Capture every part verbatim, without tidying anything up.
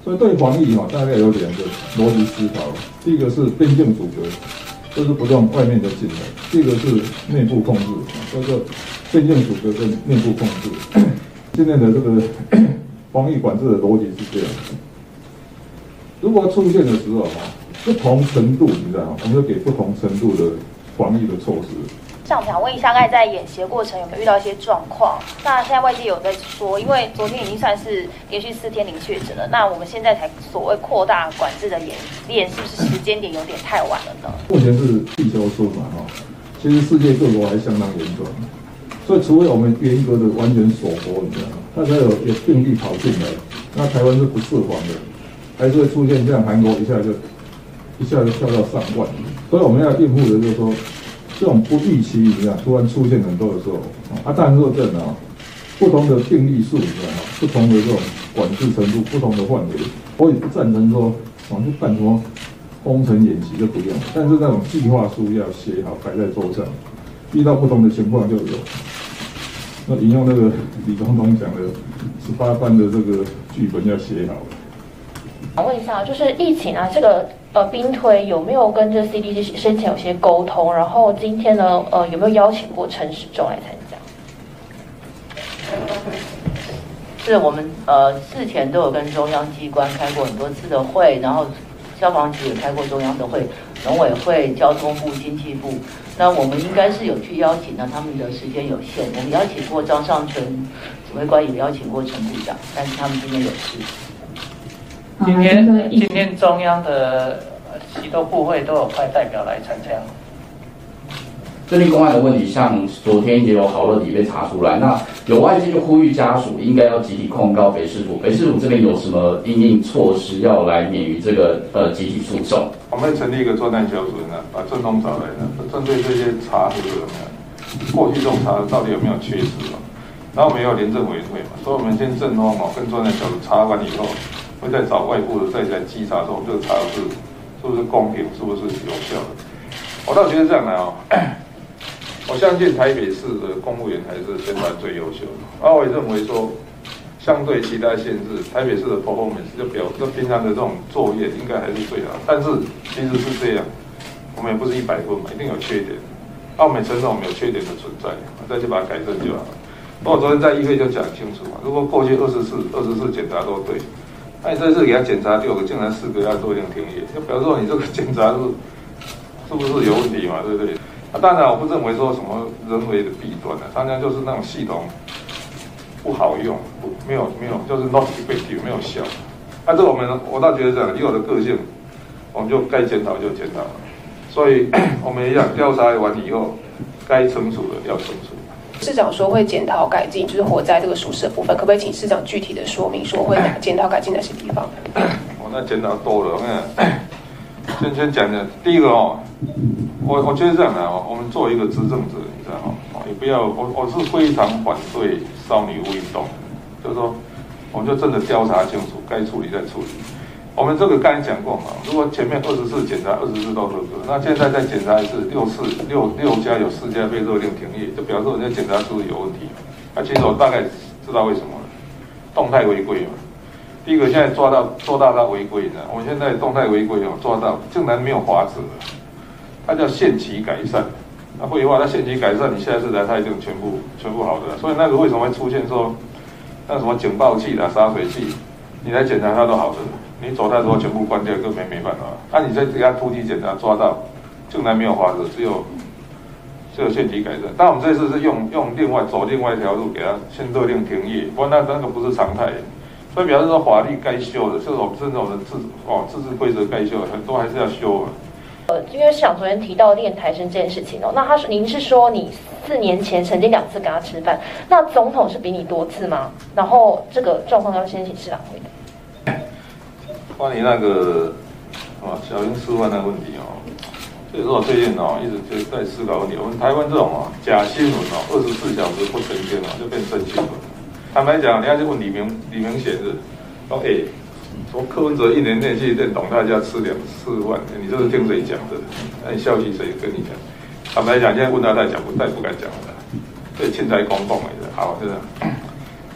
所以对防疫哈，大概有两个逻辑思考。第一个是边境阻隔，就是不让外面的进来；第二个是内部控制，所以说边境阻隔跟内部控制。现在的这个防疫管制的逻辑是这样：如果出现的时候哈，不同程度，你知道吗？我们就给不同程度的防疫的措施。 想想问一下，刚才在演习过程有没有遇到一些状况？那现在外界有在说，因为昨天已经算是连续四天零确诊了，那我们现在才所谓扩大管制的演练，是不是时间点有点太晚了呢？ 目前是地球村嘛，哈，其实世界各国还相当严重，所以除非我们严格的完全锁国，你知道吗？那才有有病例跑进来，那台湾是不释放的，还是会出现像韩国一下就一下就跳到上万，所以我们要应付的就是说。这种不预期，你知道，突然出现很多的时候，啊，当然说这啊，不同的病例数，你知道吗？不同的这种管制程度，不同的范围，我也不赞成说，我们去办什么工程演习就不用，但是那种计划书要写好，摆在桌上，遇到不同的情况就有。那引用那个李总统讲的十八般的这个剧本要写好。 想问一下，就是疫情啊，这个呃兵推有没有跟这 C D C 先前有些沟通？然后今天呢，呃有没有邀请过陈时中来参加？ 是我们呃事前都有跟中央机关开过很多次的会，然后消防局也开过中央的会，农委会、交通部、经济部。那我们应该是有去邀请，那他们的时间有限，我们邀请过张尚存指挥官，也邀请过陈部长，但是他们今天有事。 今天今天中央的许多部会都有派代表来参加。 这例公案的问题，像昨天也有好多题被查出来，那有外界就呼吁家属应该要集体控告北市府，北市府这边有什么因应措施要来免于这个呃集体诉讼？ 我们会成立一个专案小组呢，把郑东找来呢，针对这些查核有没有，过去这种查核到底有没有缺失嘛？然后我们也有廉政委员会嘛，所以我们先正方哦跟专案小组查完以后。会再找外部的再来稽查说，这个查是是不是公平，是不是有效的？我倒觉得这样来哦，我相信台北市的公务员还是全台最优秀的。而我也认为说，相对其他县市，台北市的 performance 就表，就平常的这种作业应该还是最好。但是其实是这样，我们也不是一百分嘛，一定有缺点。那我们承认我们有缺点的存在，再去把它改正就好了。我昨天在议会就讲清楚嘛，如果过去二十四、二十四检查都对。那你这次给他检查六个，竟然四个要做一定停业，就表示说你这个检查是是不是有问题嘛？对不对？那、啊、当然我不认为说什么人为的弊端的、啊，当然就是那种系统不好用，不没有没有，就是 not effective 没有效。那、啊、这我们我倒觉得这样，以我的个性，我们就该检讨就检讨了。所以我们一样调查完以后，该惩处的要惩处。 市长说会检讨改进，就是火灾这个疏失的部分，可不可以请市长具体的说明，说会检讨改进哪些地方？ 我那检讨多了，我看先先讲的，第一个哦，我我觉得这样的哦，我们作为一个执政者，你知道哦，也不要我我是非常反对少女运动，就是说，我们就真的调查清楚，该处理再处理。我们这个刚才讲过嘛，如果前面二十次检查，二十次都合格，那现在再检查一次，六次六六家有四家被勒令停业，就表示人家检查是不是有问题。那其实我大概知道为什么了，动态违规嘛。第一个现在抓到抓到他违规呢，我们现在动态违规哦抓到，竟然没有罚则，它叫限期改善。那废话，它限期改善，你下次来它一定全部全部好的。所以那个为什么会出现说那什么警报器啦、洒水器，你来检查它都好的。你走的时候全部关掉，根本没办法。那、啊、你再给他突击检查抓到，竟然没有罚则，只有只有限期改善。但我们这次是用用另外走另外一条路，给他先勒令停业，不然那那个不是常态。所以表示说法律该修的，这种这种的自哦自治规则该修的，很多还是要修啊。 呃，因为市长昨天提到练台生这件事情哦，那他是您是说你四年前曾经两次跟他吃饭，那总统是比你多次吗？然后这个状况要先请市长回答。 关于那个啊小英示范那个问题哦，所以说我最近哦一直就在思考问题。我们台湾这种哦假新闻哦，二十四小时不澄清哦，就变真新闻。坦白讲，人家就问李明李明显是说，哎、欸，说柯文哲一年内去练董大家吃两四万，你这是听谁讲的？那你消息谁跟你讲？坦白讲，现在问他再讲，不再不敢讲了，所以钦差公公来的，好，是不是？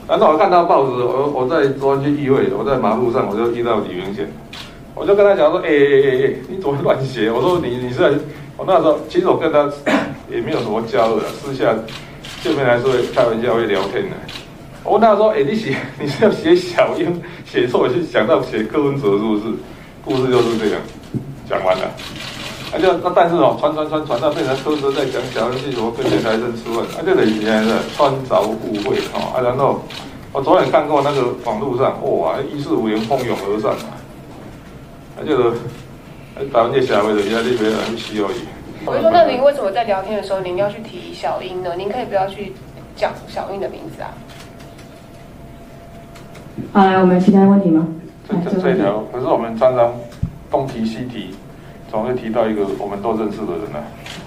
然后我看到报纸，我我在昨天去议会，我在马路上我就遇到李明宪，我就跟他讲说，哎哎哎哎，你怎么乱写？我说你你是在，我那时候其实我跟他也没有什么交流，私下见面还是会开玩笑会聊天的。我问他说，哎，你写你是要写小英写错，就想到写柯文哲是不是？故事就是这样，讲完了。啊就那但是哦，传传传传到变成柯文哲在讲小英是什么跟谢台生吃饭，啊这个以前是穿凿附会哦，啊然后我昨天看过那个网络上，哇，一四五零蜂拥而上啊，啊这个台湾这社会的现在这边很需要伊。 我就说，那您为什么在聊天的时候您要去提小英呢？您可以不要去讲小英的名字啊。 好，来，我们其他问题吗？ 这这这一条，可是我们常常东提西提，总会提到一个我们都认识的人啊。